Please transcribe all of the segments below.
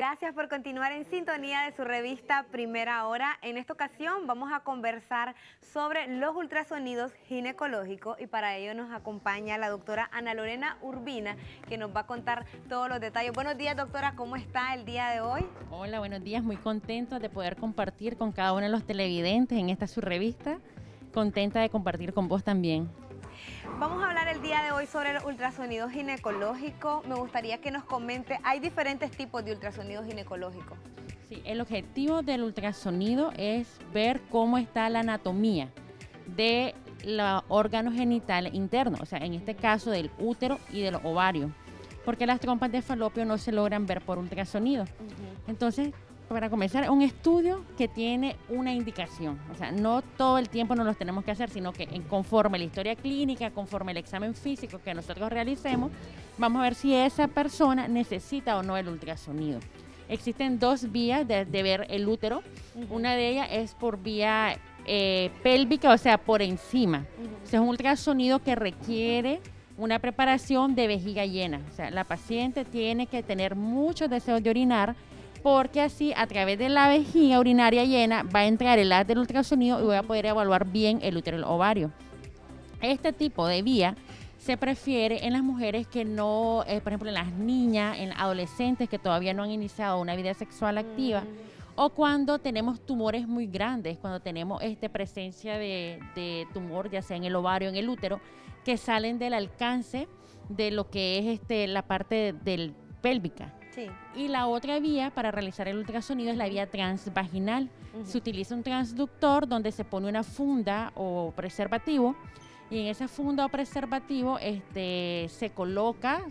Gracias por continuar en sintonía de su revista Primera Hora. En esta ocasión vamos a conversar sobre los ultrasonidos ginecológicos y para ello nos acompaña la doctora Ana Lorena Urbina, que nos va a contar todos los detalles. Buenos días, doctora, ¿cómo está el día de hoy? Hola, buenos días, muy contenta de poder compartir con cada uno de los televidentes en esta su revista. Contenta de compartir con vos también. Vamos a hablar el día de hoy sobre el ultrasonido ginecológico. Me gustaría que nos comente, hay diferentes tipos de ultrasonido ginecológico. Sí, el objetivo del ultrasonido es ver cómo está la anatomía de los órganos genitales internos, o sea, en este caso del útero y de los ovarios, porque las trompas de falopio no se logran ver por ultrasonido. Entonces, para comenzar, un estudio que tiene una indicación, o sea, no todo el tiempo nos los tenemos que hacer, sino que conforme la historia clínica, conforme el examen físico que nosotros realicemos, vamos a ver si esa persona necesita o no el ultrasonido. Existen dos vías de ver el útero. Una de ellas es por vía pélvica, o sea, por encima. O sea, es un ultrasonido que requiere una preparación de vejiga llena. O sea, la paciente tiene que tener muchos deseos de orinar, porque así a través de la vejiga urinaria llena va a entrar el haz del ultrasonido y voy a poder evaluar bien el útero y el ovario. Este tipo de vía se prefiere en las mujeres que no, por ejemplo en las niñas, en adolescentes que todavía no han iniciado una vida sexual activa, o cuando tenemos tumores muy grandes, cuando tenemos presencia de tumor, ya sea en el ovario o en el útero, que salen del alcance de lo que es la parte del pélvica. Sí. Y la otra vía para realizar el ultrasonido es la vía transvaginal. Se utiliza un transductor donde se pone una funda o preservativo, y en esa funda o preservativo se coloca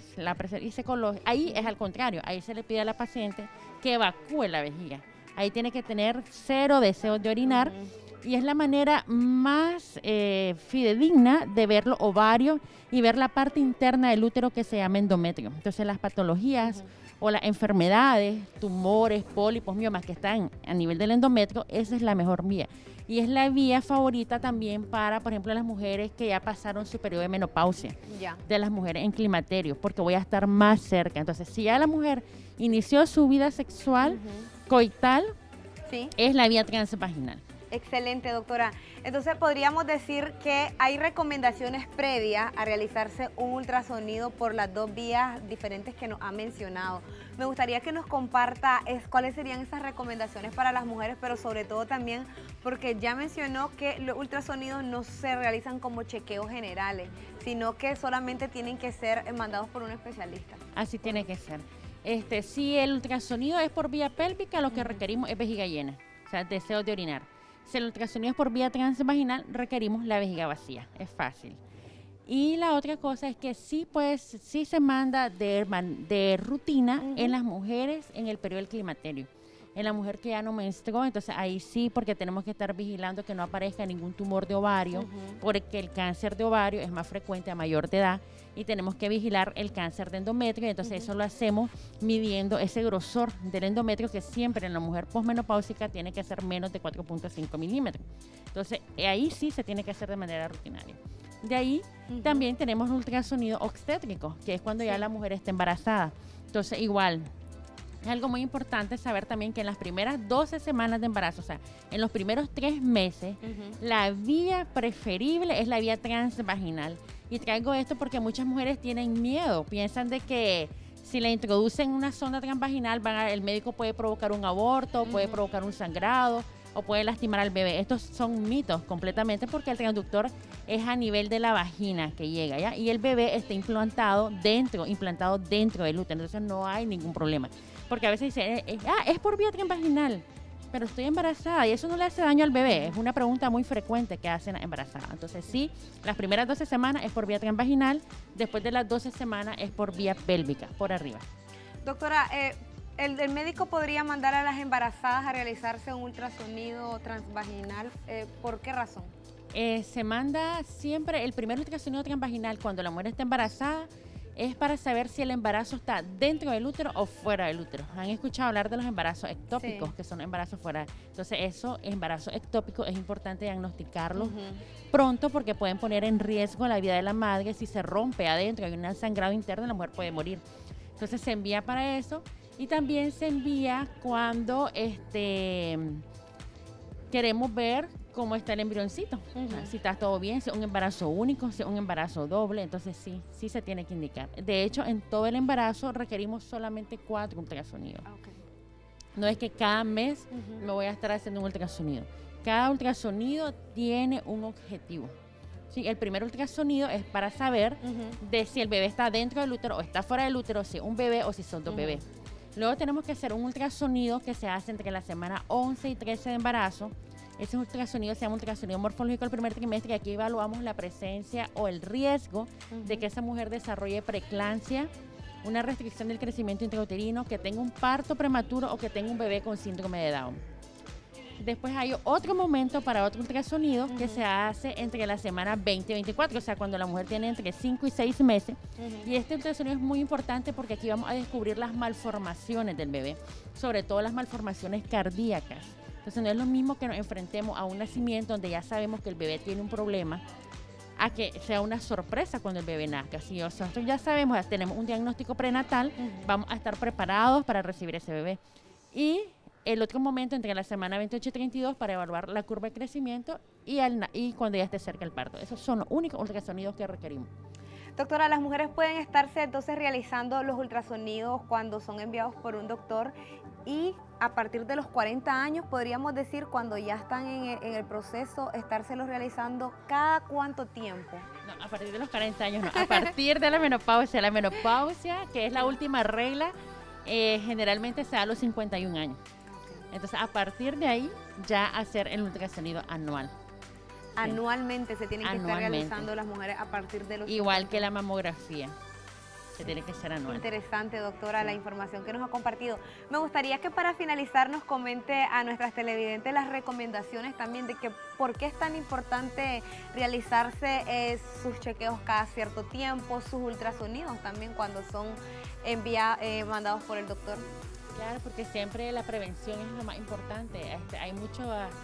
ahí es al contrario, ahí se le pide a la paciente que evacúe la vejiga. Ahí tiene que tener cero deseos de orinar, y es la manera más fidedigna de ver los ovarios y ver la parte interna del útero que se llama endometrio. Entonces las patologías o las enfermedades, tumores, pólipos, miomas que están a nivel del endometrio, esa es la mejor vía. Y es la vía favorita también para, por ejemplo, las mujeres que ya pasaron su periodo de menopausia, de las mujeres en climaterio, porque voy a estar más cerca. Entonces, si ya la mujer inició su vida sexual coital, es la vía transvaginal. Excelente, doctora. Entonces, podríamos decir que hay recomendaciones previas a realizarse un ultrasonido por las dos vías diferentes que nos ha mencionado. Me gustaría que nos comparta cuáles serían esas recomendaciones para las mujeres, pero sobre todo también porque ya mencionó que los ultrasonidos no se realizan como chequeos generales, sino que solamente tienen que ser mandados por un especialista. Así tiene que ser. Si el ultrasonido es por vía pélvica, lo que requerimos es vejiga llena, o sea, deseo de orinar. Si el ultrasonido es por vía transvaginal, requerimos la vejiga vacía, es fácil. Y la otra cosa es que sí se manda de rutina en las mujeres en el periodo del climaterio. En la mujer que ya no menstruó, entonces ahí sí, porque tenemos que estar vigilando que no aparezca ningún tumor de ovario, porque el cáncer de ovario es más frecuente a mayor de edad, y tenemos que vigilar el cáncer de endometrio, y entonces eso lo hacemos midiendo ese grosor del endometrio, que siempre en la mujer posmenopáusica tiene que ser menos de 4.5 milímetros. Entonces ahí sí se tiene que hacer de manera rutinaria. De ahí también tenemos un ultrasonido obstétrico, que es cuando ya la mujer está embarazada. Entonces igual, es algo muy importante saber también que en las primeras 12 semanas de embarazo, o sea, en los primeros 3 meses, la vía preferible es la vía transvaginal. Y traigo esto porque muchas mujeres tienen miedo, piensan de que si le introducen una sonda transvaginal, el médico puede provocar un aborto, puede provocar un sangrado o puede lastimar al bebé. Estos son mitos completamente, porque el transductor es a nivel de la vagina que llega, ¿ya? Y el bebé está implantado dentro del útero, entonces no hay ningún problema. Porque a veces dicen, es por vía transvaginal, pero estoy embarazada y eso no le hace daño al bebé. Es una pregunta muy frecuente que hacen embarazadas. Entonces sí, las primeras 12 semanas es por vía transvaginal, después de las 12 semanas es por vía pélvica, por arriba. Doctora, ¿el médico podría mandar a las embarazadas a realizarse un ultrasonido transvaginal? ¿Por qué razón? Se manda siempre el primer ultrasonido transvaginal cuando la mujer está embarazada, es para saber si el embarazo está dentro del útero o fuera del útero. ¿Han escuchado hablar de los embarazos ectópicos, que son embarazos fuera? Entonces, embarazos ectópicos, es importante diagnosticarlos pronto, porque pueden poner en riesgo la vida de la madre. Si se rompe adentro, hay un sangrado interno, la mujer puede morir. Entonces, se envía para eso. Y también se envía cuando queremos ver cómo está el embrioncito. Si está todo bien, si es un embarazo único, si es un embarazo doble, entonces sí se tiene que indicar. De hecho, en todo el embarazo requerimos solamente 4 ultrasonidos. Okay. No es que cada mes me voy a estar haciendo un ultrasonido. Cada ultrasonido tiene un objetivo. Sí, el primer ultrasonido es para saber de si el bebé está dentro del útero o está fuera del útero, si es un bebé o si son 2 bebés. Luego tenemos que hacer un ultrasonido que se hace entre la semana 11 y 13 de embarazo. Ese ultrasonido se llama ultrasonido morfológico del primer trimestre y aquí evaluamos la presencia o el riesgo de que esa mujer desarrolle preeclampsia, una restricción del crecimiento intrauterino, que tenga un parto prematuro o que tenga un bebé con síndrome de Down. Después hay otro momento para otro ultrasonido que se hace entre la semana 20 y 24, o sea, cuando la mujer tiene entre 5 y 6 meses. Y este ultrasonido es muy importante porque aquí vamos a descubrir las malformaciones del bebé, sobre todo las malformaciones cardíacas. Entonces no es lo mismo que nos enfrentemos a un nacimiento donde ya sabemos que el bebé tiene un problema, a que sea una sorpresa cuando el bebé nazca. Si nosotros ya sabemos, ya tenemos un diagnóstico prenatal, vamos a estar preparados para recibir ese bebé. Y el otro momento entre la semana 28 y 32 para evaluar la curva de crecimiento y cuando ya esté cerca el parto. Esos son los únicos ultrasonidos que requerimos. Doctora, las mujeres pueden estarse entonces realizando los ultrasonidos cuando son enviados por un doctor y a partir de los 40 años, podríamos decir, cuando ya están en el proceso, estárselos realizando ¿cada cuánto tiempo? No, a partir de los 40 años no, a partir de la menopausia. La menopausia, que es la última regla, generalmente se da a los 51 años. Entonces, a partir de ahí, ya hacer el ultrasonido anual. Anualmente se tienen que estar realizando las mujeres a partir de los... Igual que la mamografía, que tiene que ser anual. Interesante, doctora, la información que nos ha compartido. Me gustaría que para finalizar nos comente a nuestras televidentes las recomendaciones también de que por qué es tan importante realizarse sus chequeos cada cierto tiempo, sus ultrasonidos también cuando son mandados por el doctor. Claro, porque siempre la prevención es lo más importante. Hay muchos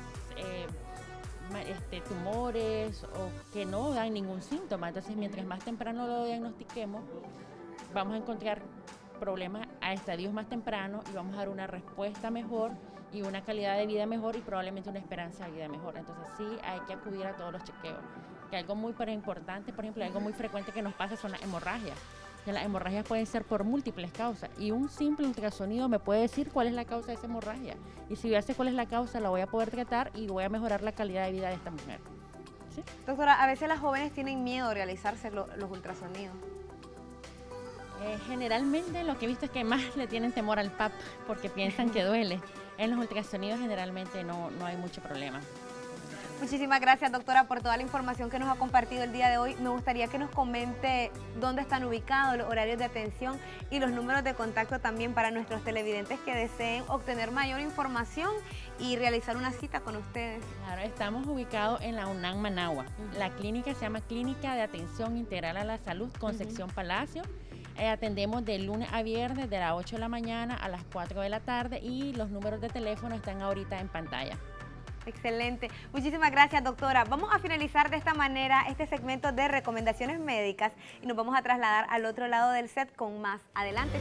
tumores o que no dan ningún síntoma. Entonces, mientras más temprano lo diagnostiquemos, vamos a encontrar problemas a estadios más tempranos y vamos a dar una respuesta mejor y una calidad de vida mejor y probablemente una esperanza de vida mejor. Entonces, sí hay que acudir a todos los chequeos. Que algo muy importante, por ejemplo, algo muy frecuente que nos pasa son las hemorragias. Que las hemorragias pueden ser por múltiples causas y un simple ultrasonido me puede decir cuál es la causa de esa hemorragia. Y si yo sé cuál es la causa, la voy a poder tratar y voy a mejorar la calidad de vida de esta mujer. ¿Sí? Doctora, a veces las jóvenes tienen miedo de realizarse los ultrasonidos. Generalmente lo que he visto es que más le tienen temor al PAP porque piensan que duele. En los ultrasonidos generalmente no hay mucho problema. Muchísimas gracias, doctora, por toda la información que nos ha compartido el día de hoy. Me gustaría que nos comente dónde están ubicados los horarios de atención y los números de contacto también para nuestros televidentes que deseen obtener mayor información y realizar una cita con ustedes. Claro, estamos ubicados en la UNAM Managua. La clínica se llama Clínica de Atención Integral a la Salud Concepción Palacio. Atendemos de lunes a viernes de las 8 de la mañana a las 4 de la tarde y los números de teléfono están ahorita en pantalla. Excelente. Muchísimas gracias, doctora. Vamos a finalizar de esta manera este segmento de recomendaciones médicas y nos vamos a trasladar al otro lado del set con más. Adelante,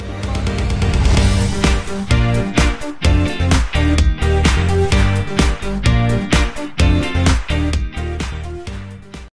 chicos.